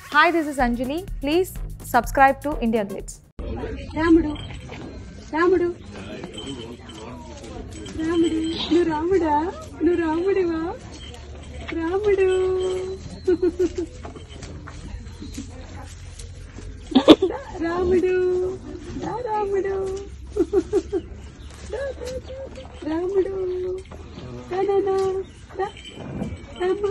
Hi, this is Anjali. Please subscribe to India Glitz. Ramudu, Ramudu, Ramudu, nu Ramuda, nu Ramudiva, Ramudu. Ramudu, da Ramudu, Ramudu, da da da, Ramudu.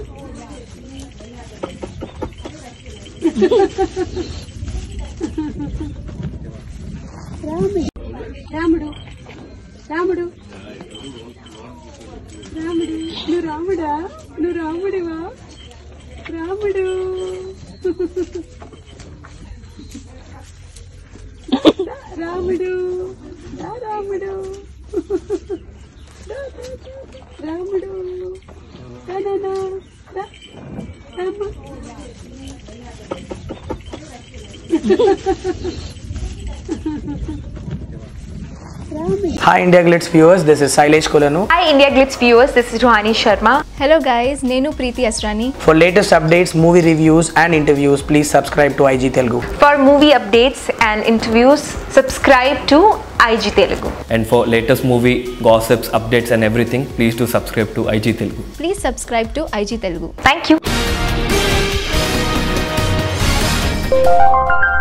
Ramudu, Ramudu, Ramudu, nu Ramuda, nu Ramudiva, Ramudu. Ramudu, da Ramudu, Ramudu, da da da, Ramudu. Hi India Glitz viewers, this is Sailesh Kolanu. Hi India Glitz viewers, this is Ruhani Sharma. Hello guys, Nenu Preeti Asrani. For latest updates, movie reviews and interviews, please subscribe to IG Telugu. For movie updates and interviews, subscribe to IG Telugu. And for latest movie gossips, updates and everything, please do subscribe to IG Telugu. Please subscribe to IG Telugu. Thank you.